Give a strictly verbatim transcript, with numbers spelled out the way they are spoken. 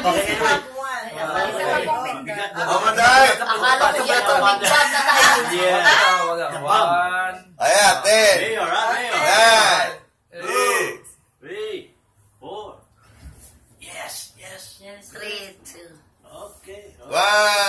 Oh, Manday! Akala ko yan ito, big bad na tayo. One. Ayan, ten. Mayor, ah, mayor. Nine. Two. Three. Four. Yes, yes. Three, two. Okay. One.